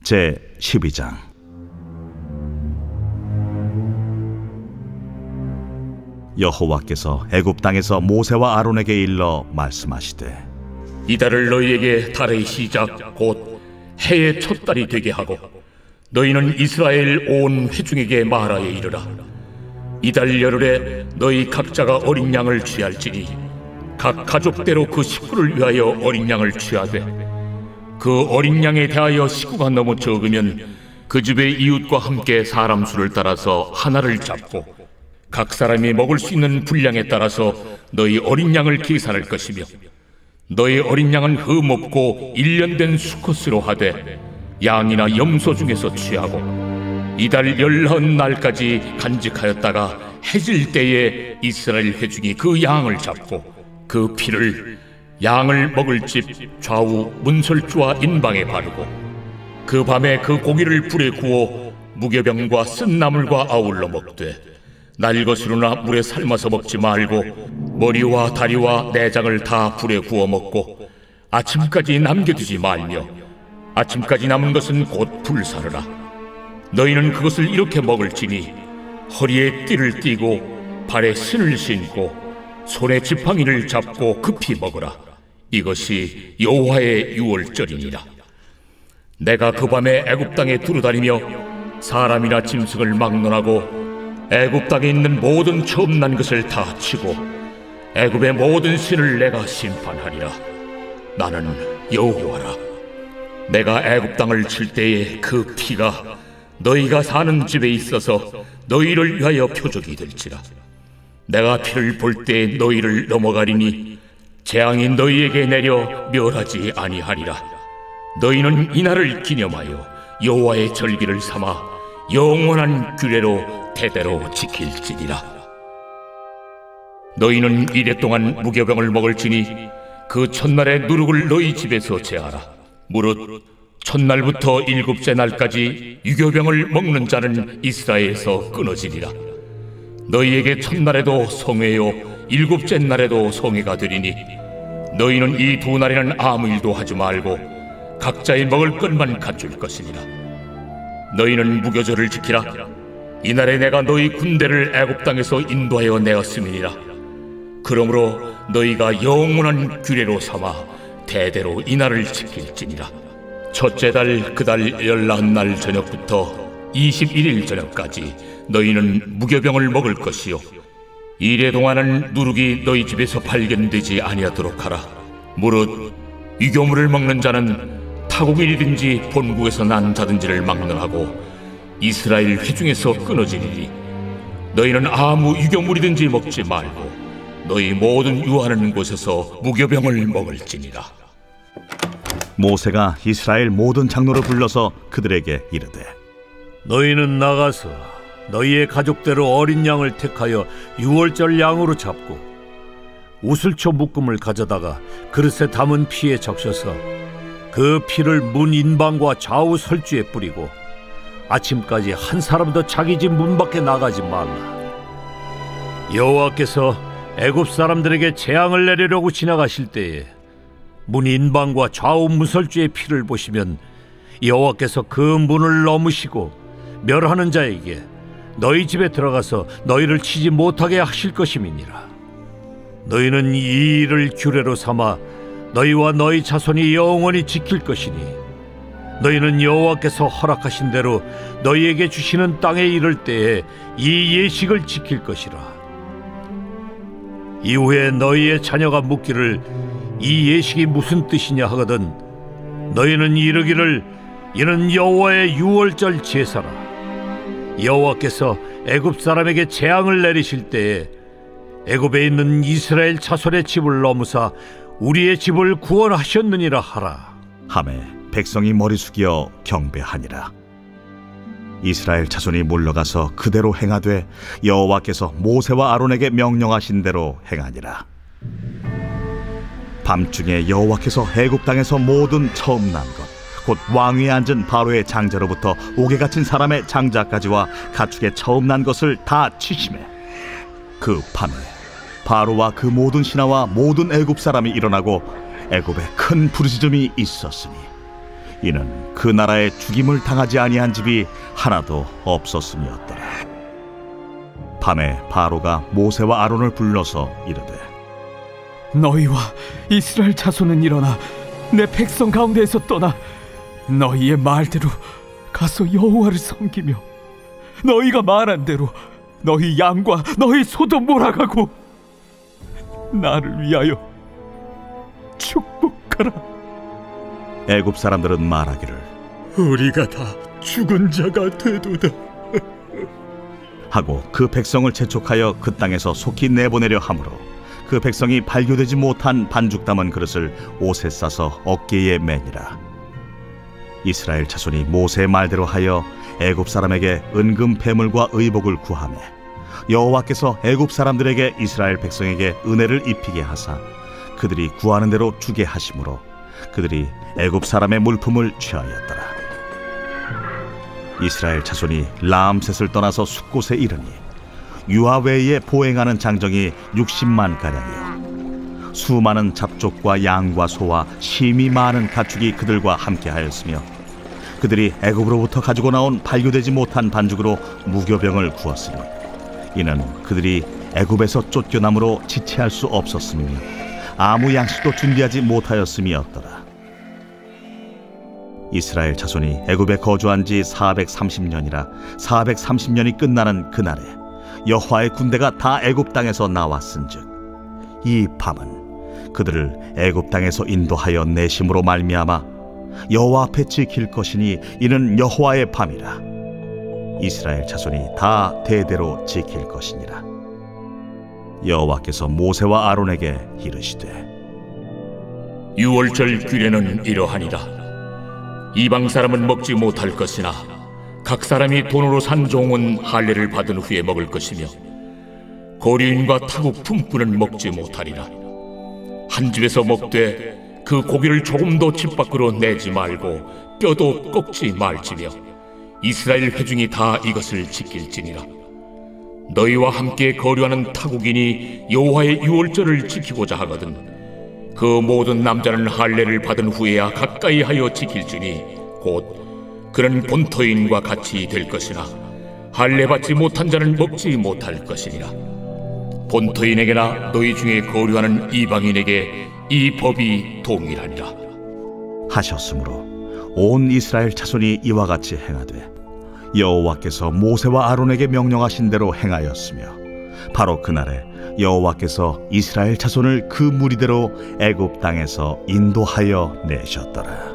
제12장. 여호와께서 애굽 땅에서 모세와 아론에게 일러 말씀하시되, 이달을 너희에게 달의 시작 곧 해의 첫 달이 되게 하고 너희는 이스라엘 온 회중에게 말하여 이르라. 이달 열흘에 너희 각자가 어린 양을 취할지니 각 가족대로 그 식구를 위하여 어린 양을 취하되, 그 어린 양에 대하여 식구가 너무 적으면 그 집의 이웃과 함께 사람 수를 따라서 하나를 잡고 각 사람이 먹을 수 있는 분량에 따라서 너희 어린 양을 계산할 것이며, 너희 어린 양은 흠없고 1년 된 수컷으로 하되 양이나 염소 중에서 취하고 이달 19날까지 간직하였다가 해질 때에 이스라엘 회중이 그 양을 잡고 그 피를 양을 먹을 집 좌우 문설주와 인방에 바르고 그 밤에 그 고기를 불에 구워 무교병과 쓴 나물과 아울러 먹되 날것으로나 물에 삶아서 먹지 말고 머리와 다리와 내장을 다 불에 구워 먹고 아침까지 남겨두지 말며 아침까지 남은 것은 곧 불사르라. 너희는 그것을 이렇게 먹을지니 허리에 띠를 띠고 발에 신을 신고 손에 지팡이를 잡고 급히 먹으라. 이것이 여호와의 유월절이니라. 내가 그 밤에 애굽 땅에 두루다니며 사람이나 짐승을 막론하고 애굽 땅에 있는 모든 처음 난 것을 다 치고 애굽의 모든 신을 내가 심판하리라. 나는 여호와라. 내가 애굽 땅을 칠 때에 그 피가 너희가 사는 집에 있어서 너희를 위하여 표적이 될지라. 내가 피를 볼 때 너희를 넘어가리니 재앙이 너희에게 내려 멸하지 아니하리라. 너희는 이날을 기념하여 여호와의 절기를 삼아 영원한 규례로 대대로 지킬지니라. 너희는 이래 동안 무교병을 먹을지니 그 첫날의 누룩을 너희 집에서 제하라. 무릇 첫날부터 7째 날까지 유교병을 먹는 자는 이스라엘에서 끊어지리라. 너희에게 첫날에도 성회요 7째 날에도 성회가 되리니 너희는 이 2날에는 아무 일도 하지 말고 각자의 먹을 것만 갖출 것이니라. 너희는 무교절을 지키라. 이날에 내가 너희 군대를 애굽 땅에서 인도하여 내었음이니라. 그러므로 너희가 영원한 규례로 삼아 대대로 이날을 지킬지니라. 첫째 달 그 달 19날 저녁부터 21일 저녁까지 너희는 무교병을 먹을 것이요 이래 동안은 누룩이 너희 집에서 발견되지 아니하도록 하라. 무릇 유교물을 먹는 자는 타국인이든지 본국에서 난 자든지를 막론하고 이스라엘 회중에서 끊어지리니 너희는 아무 유교물이든지 먹지 말고 너희 모든 유하는 곳에서 무교병을 먹을지니라. 모세가 이스라엘 모든 장로를 불러서 그들에게 이르되, 너희는 나가서 너희의 가족대로 어린 양을 택하여 유월절 양으로 잡고 우슬초 묶음을 가져다가 그릇에 담은 피에 적셔서 그 피를 문 인방과 좌우 설주에 뿌리고 아침까지 한 사람도 자기 집 문 밖에 나가지 말라. 여호와께서 애굽 사람들에게 재앙을 내리려고 지나가실 때에 문 인방과 좌우 문설주의 피를 보시면 여호와께서 그 문을 넘으시고 멸하는 자에게 너희 집에 들어가서 너희를 치지 못하게 하실 것임이니라. 너희는 이 일을 규례로 삼아 너희와 너희 자손이 영원히 지킬 것이니 너희는 여호와께서 허락하신 대로 너희에게 주시는 땅에 이를 때에 이 예식을 지킬 것이라. 이후에 너희의 자녀가 묻기를 이 예식이 무슨 뜻이냐 하거든 너희는 이르기를 이는 여호와의 유월절 제사라. 여호와께서 애굽 사람에게 재앙을 내리실 때에 애굽에 있는 이스라엘 자손의 집을 넘으사 우리의 집을 구원하셨느니라 하라. 하매 백성이 머리 숙여 경배하니라. 이스라엘 자손이 물러가서 그대로 행하되 여호와께서 모세와 아론에게 명령하신 대로 행하니라. 밤중에 여호와께서 애굽 땅에서 모든 처음 난 것 곧 왕위에 앉은 바로의 장자로부터 옥에 갇힌 사람의 장자까지와 가축의 처음 난 것을 다 치심해 그 밤에 바로와 그 모든 신하와 모든 애굽 사람이 일어나고 애굽에 큰 부르짖음이 있었으니 이는 그 나라에 죽임을 당하지 아니한 집이 하나도 없었음이었더라. 밤에 바로가 모세와 아론을 불러서 이르되, 너희와 이스라엘 자손은 일어나 내 백성 가운데에서 떠나 너희의 말대로 가서 여호와를 섬기며 너희가 말한 대로 너희 양과 너희 소도 몰아가고 나를 위하여 축복하라. 애굽 사람들은 말하기를, 우리가 다 죽은 자가 되도다 하고 그 백성을 재촉하여 그 땅에서 속히 내보내려 하므로 그 백성이 발교되지 못한 반죽 담은 그릇을 옷에 싸서 어깨에 매니라. 이스라엘 자손이 모세의 말대로 하여 애굽 사람에게 은금 패물과 의복을 구하매 여호와께서 애굽 사람들에게 이스라엘 백성에게 은혜를 입히게 하사 그들이 구하는 대로 주게 하심으로 그들이 애굽 사람의 물품을 취하였더라. 이스라엘 자손이 라암셋을 떠나서 숫곳에 이르니 유아 외에 보행하는 장정이 60만 가량이요 수많은 잡족과 양과 소와 심이 많은 가축이 그들과 함께하였으며 그들이 애굽으로부터 가지고 나온 발교되지 못한 반죽으로 무교병을 구웠으니 이는 그들이 애굽에서 쫓겨남으로 지체할 수 없었으며 아무 양식도 준비하지 못하였음이었더라. 이스라엘 자손이 애굽에 거주한 지 430년이라 430년이 끝나는 그날에 여호와의 군대가 다 애굽 땅에서 나왔은즉 이 밤은 그들을 애굽 땅에서 인도하여 내심으로 말미암아 여호와 앞에 지킬 것이니 이는 여호와의 밤이라. 이스라엘 자손이 다 대대로 지킬 것이니라. 여호와께서 모세와 아론에게 이르시되, 유월절 규례는 이러하니라. 이방 사람은 먹지 못할 것이나 각 사람이 돈으로 산 종은 할례를 받은 후에 먹을 것이며 거류인과 타국 품꾼은 먹지 못하리라. 한 집에서 먹되 그 고기를 조금도 집 밖으로 내지 말고 뼈도 꺾지 말지며 이스라엘 회중이 다 이것을 지킬지니라. 너희와 함께 거류하는 타국인이 여호와의 유월절을 지키고자 하거든 그 모든 남자는 할례를 받은 후에야 가까이 하여 지킬지니 곧 그는 본토인과 같이 될 것이나 할례 받지 못한 자는 먹지 못할 것이니라. 본토인에게나 너희 중에 거류하는 이방인에게 이 법이 동일하니라. 하셨으므로 온 이스라엘 자손이 이와 같이 행하되 여호와께서 모세와 아론에게 명령하신 대로 행하였으며 바로 그날에 여호와께서 이스라엘 자손을 그 무리대로 애굽 땅에서 인도하여 내셨더라.